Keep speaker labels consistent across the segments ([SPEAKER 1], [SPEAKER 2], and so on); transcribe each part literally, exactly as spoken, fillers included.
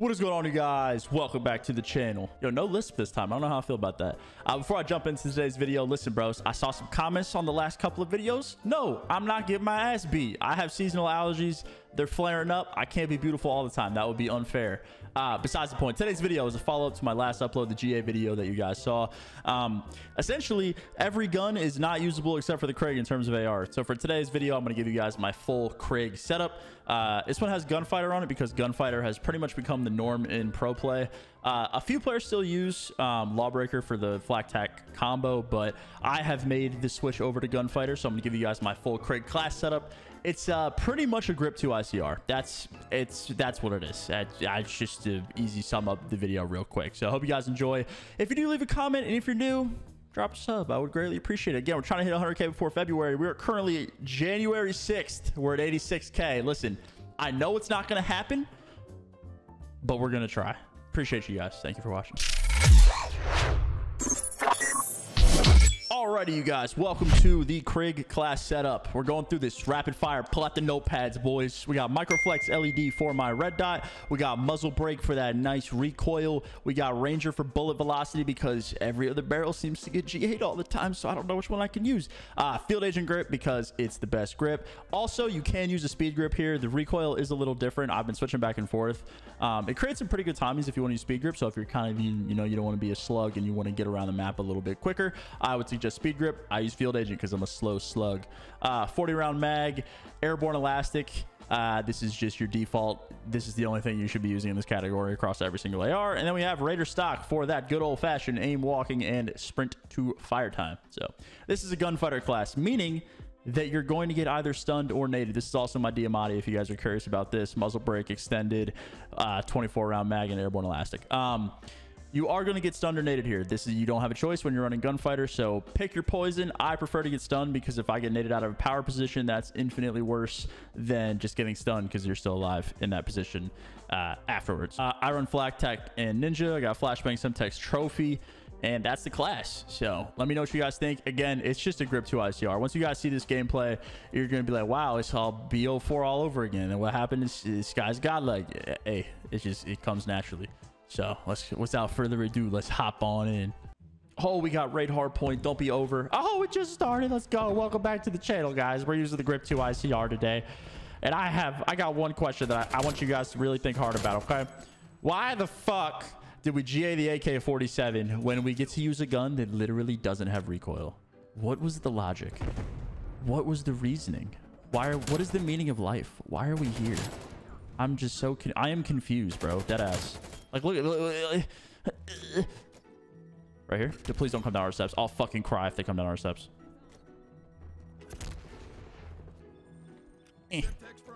[SPEAKER 1] What is going on, you guys? Welcome back to the channel. Yo, no lisp this time. I don't know how I feel about that. Uh, before I jump into today's video, listen, bros. I saw some comments on the last couple of videos. No, I'm not getting my ass beat. I have seasonal allergies. They're flaring up. I can't be beautiful all the time. That would be unfair. Uh, besides the point, today's video is a follow-up to my last upload, the G A video that you guys saw. Um, essentially, every gun is not usable except for the Krig in terms of A R. So for today's video, I'm going to give you guys my full Krig setup. Uh, this one has Gunfighter on it because Gunfighter has pretty much become the norm in pro play. Uh, a few players still use um, Lawbreaker for the flak tac combo, but I have made the switch over to Gunfighter, so I'm going to give you guys my full Krig class setup. It's uh, pretty much a grip two I C R. That's it's that's what it is. I, I just to easy sum up the video real quick. So I hope you guys enjoy. If you do, leave a comment, and if you're new, drop a sub. I would greatly appreciate it. Again, we're trying to hit one hundred K before February. We're currently January sixth. We're at eighty-six K. Listen, I know it's not going to happen, but we're going to try. Appreciate you guys. Thank you for watching. Alrighty, you guys, welcome to the Krig class setup. We're going through this rapid fire. Pull out the notepads, boys. We got Microflex L E D for my red dot. We got muzzle brake for that nice recoil. We got Ranger for bullet velocity because every other barrel seems to get G eight all the time, so I don't know which one I can use. Uh, Field Agent grip because it's the best grip. Also, you can use a speed grip here. The recoil is a little different. I've been switching back and forth. Um, it creates some pretty good timings if you want to use speed grip. So if you're kind of, you, you know, you don't want to be a slug and you want to get around the map a little bit quicker, I would suggest speed grip. I use Field Agent because I'm a slow slug. uh, forty round mag, airborne elastic. Uh, this is just your default. This is the only thing you should be using in this category across every single A R. And then we have Raider stock for that good old fashioned aim, walking, and sprint to fire time. So this is a gunfighter class, meaning that you're going to get either stunned or naded. This is also my Diamatti if you guys are curious about this. Muzzle brake, extended, uh, twenty-four round mag, and airborne elastic. Um, You are going to get stunned or naded here. This is, you don't have a choice when you're running Gunfighter, so pick your poison. I prefer to get stunned because if I get naded out of a power position, that's infinitely worse than just getting stunned because you're still alive in that position uh, afterwards. Uh, I run Flak Tac and Ninja. I got Flashbang Semtex Trophy, and that's the class. So let me know what you guys think. Again, it's just a grip two I C R. Once you guys see this gameplay, you're going to be like, wow, it's all B O four all over again. And what happened is this guy's godlike. Hey, it's just, it comes naturally. So let's, without further ado, let's hop on in. Oh, we got raid hardpoint. Don't be over. Oh, it just started. Let's go. Welcome back to the channel, guys. We're using the grip two I C R today. And I have, I got one question that I, I want you guys to really think hard about, okay? Why the fuck did we G A the A K forty-seven when we get to use a gun that literally doesn't have recoil? What was the logic? What was the reasoning? Why are, what is the meaning of life? Why are we here? I'm just so, con I am confused, bro. Deadass. Like, look, look, look, look. Right here. Please don't come down our steps. I'll fucking cry if they come down our steps. Eh.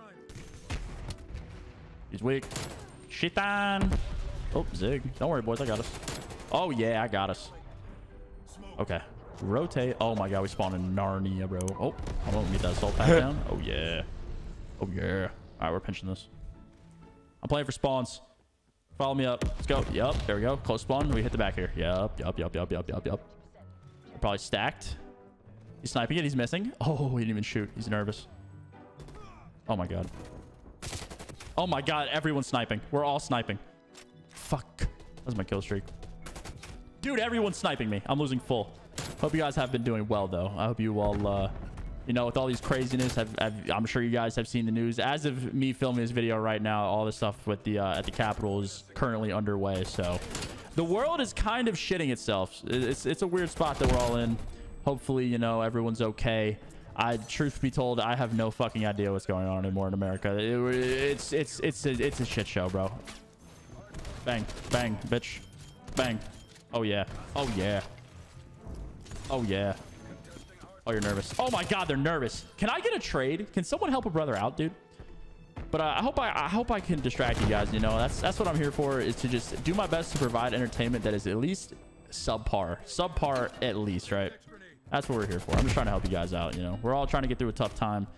[SPEAKER 1] He's weak. Shit on. Oh, Zig. Don't worry, boys. I got us. Oh, yeah, I got us. Okay. Rotate. Oh, my God. We spawned in Narnia, bro. Oh, I'm going to get that assault pack down. Oh, yeah. Oh, yeah. All right, we're pinching this. I'm playing for spawns. Follow me up. Let's go. Yup. There we go. Close spawn. We hit the back here. Yup. Yup. Yup. Yup. Yup. Yup. Yup. We're probably stacked. He's sniping it. He's missing. Oh, he didn't even shoot. He's nervous. Oh, my God. Oh, my God. Everyone's sniping. We're all sniping. Fuck. That's my kill streak. Dude, everyone's sniping me. I'm losing full. Hope you guys have been doing well, though. I hope you all... Uh, You know, with all these craziness, have, have, I'm sure you guys have seen the news. As of me filming this video right now, all this stuff with the uh, at the Capitol is currently underway. So the world is kind of shitting itself. It's it's a weird spot that we're all in. Hopefully, you know, everyone's okay. I, truth be told, I have no fucking idea what's going on anymore in America. It, it's it's it's a, it's a shit show, bro. Bang, bang, bitch, bang. Oh yeah, oh yeah, oh yeah. Oh, you're nervous. Oh my God, they're nervous. Can I get a trade? Can someone help a brother out, dude? But uh, I hope I, I hope I can distract you guys. You know, that's that's what I'm here for, is to just do my best to provide entertainment that is at least subpar, subpar at least, right? That's what we're here for. I'm just trying to help you guys out. You know, we're all trying to get through a tough time.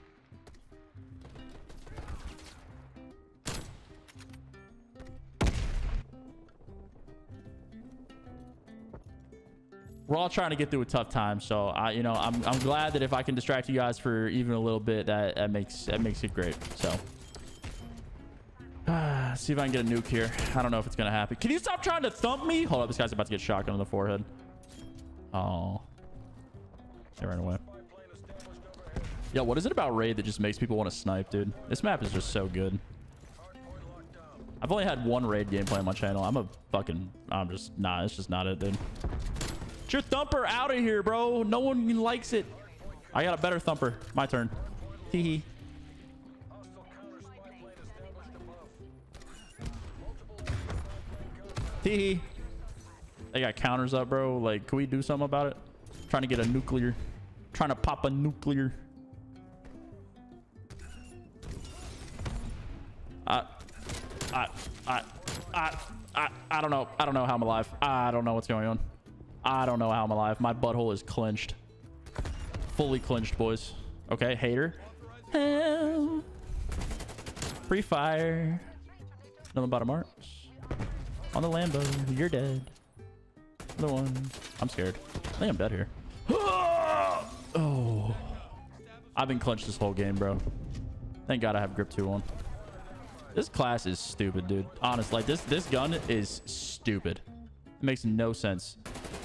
[SPEAKER 1] We're all trying to get through a tough time, so I, you know, I'm I'm glad that if I can distract you guys for even a little bit, that that makes that makes it great. So Let's see if I can get a nuke here. I don't know if it's gonna happen. Can you stop trying to thump me? Hold up, this guy's about to get shotgun on the forehead. Oh. They ran away. Yo, what is it about Raid that just makes people want to snipe, dude? This map is just so good. I've only had one Raid gameplay on my channel. I'm a fucking... I'm just... Nah, it's just not it, dude. Get your thumper out of here, bro. No one likes it. I got a better thumper. My turn. Hee hee. Hee hee. They got counters up, bro. Like, can we do something about it? Trying to get a nuclear. Trying to pop a nuclear. I, I, I, I, I, I don't know. I don't know how I'm alive. I don't know what's going on. I don't know how I'm alive. My butthole is clenched. Fully clenched, boys. Okay, hater. Hell. Free fire. Nothing but a marks. On the Lambo. You're dead. Another one. I'm scared. I think I'm dead here. Oh. I've been clenched this whole game, bro. Thank God I have grip two on. This class is stupid, dude. Honest, like this this gun is stupid. It makes no sense.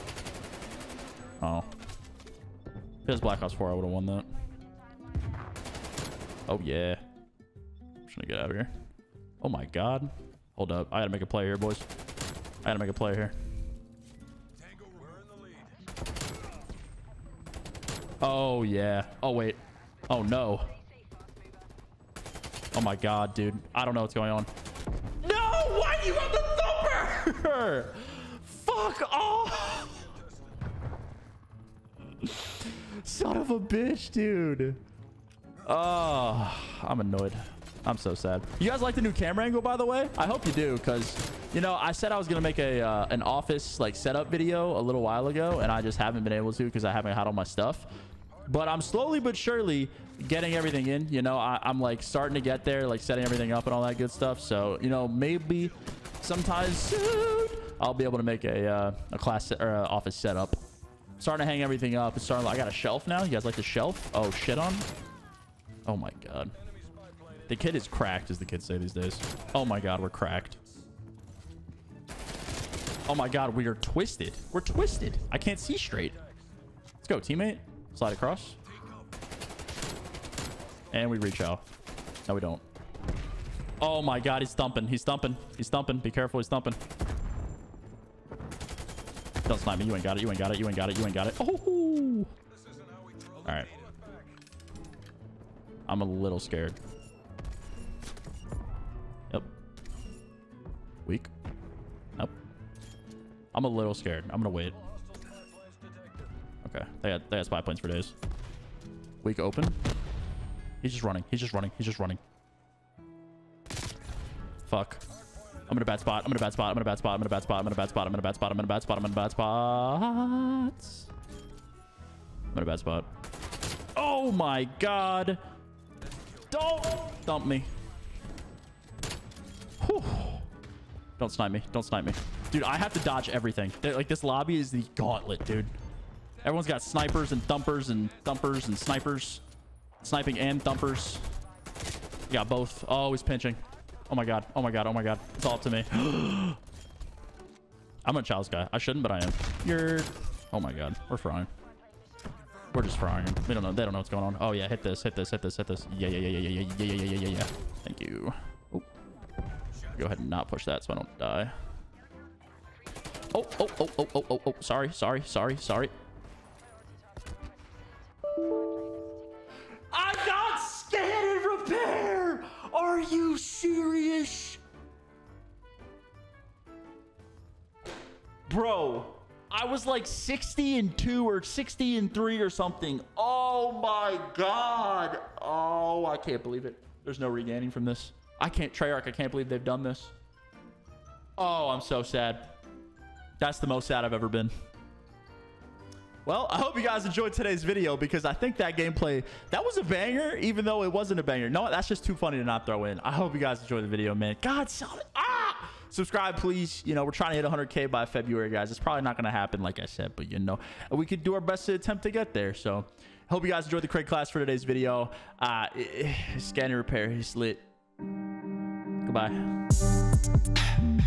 [SPEAKER 1] Oh. If it was Black Ops four, I would have won that. Oh, yeah. I'm just gonna get out of here. Oh, my God. Hold up. I gotta make a play here, boys. I gotta make a play here. Oh, yeah. Oh, wait. Oh, no. Oh, my God, dude. I don't know what's going on. No! Why do you have the thumper? Fuck off! Son of a bitch, dude. Oh, I'm annoyed. I'm so sad. You guys like the new camera angle, by the way? I hope you do, because, you know, I said I was going to make a uh, an office, like, setup video a little while ago, and I just haven't been able to because I haven't had all my stuff. But I'm slowly but surely getting everything in. You know, I, I'm, like, starting to get there, like, setting everything up and all that good stuff. So, you know, maybe sometime soon I'll be able to make a, uh, a class or a office setup. Starting to hang everything up. It's starting. I got a shelf now. You guys like the shelf? Oh, shit on. Oh, my God. The kid is cracked, as the kids say these days. Oh, my God. We're cracked. Oh, my God. We are twisted. We're twisted. I can't see straight. Let's go, teammate. Slide across. And we reach out. No, we don't. Oh, my God. He's thumping. He's thumping. He's thumping. Be careful. He's thumping. Don't snipe me. You ain't got it. You ain't got it. You ain't got it. You ain't got it. Oh. All right. I'm a little scared. Yep. Weak. Nope. I'm a little scared. I'm gonna wait. Okay. They got they got spy planes for days. Weak open. He's just running. He's just running. He's just running. Fuck. I'm in a bad spot. I'm in a bad spot. I'm in a bad spot. I'm in a bad spot. I'm in a bad spot. I'm in a bad spot. I'm in a bad spot. I'm in a bad spot. I'm in a bad spot. Oh my God. Don't dump me. Whew. Don't snipe me. Don't snipe me. Dude, I have to dodge everything. They're, like, this lobby is the gauntlet, dude. Everyone's got snipers and thumpers and thumpers and snipers. Sniping and thumpers. You got both. Oh, he's pinching. Oh my God. Oh my God. Oh my God. It's all up to me. I'm a child's guy. I shouldn't, but I am. You're... Oh my God. We're frying. We're just frying. They don't know. They don't know what's going on. Oh yeah. Hit this. Hit this. Hit this. Hit this. Yeah, yeah, yeah, yeah, yeah, yeah, yeah, yeah, yeah, yeah. Thank you. Oh. Go ahead and not push that so I don't die. Oh, oh, oh, oh, oh, oh, oh. Sorry, sorry, sorry, sorry. I got scan and repair. Are you serious? Bro, I was like sixty and two or sixty and three or something. Oh my God. Oh, I can't believe it. There's no regaining from this. I can't, Treyarch, I can't believe they've done this. Oh, I'm so sad. That's the most sad I've ever been. Well, I hope you guys enjoyed today's video, because I think that gameplay, that was a banger, even though it wasn't a banger. No, that's just too funny to not throw in. I hope you guys enjoyed the video, man. God, solid. Ah! Subscribe, please. You know, we're trying to hit one hundred K by February, guys. It's probably not going to happen, like I said, but, you know, we could do our best to attempt to get there. So, hope you guys enjoyed the Craig class for today's video. Uh, scan and repair is lit. Goodbye. Peace.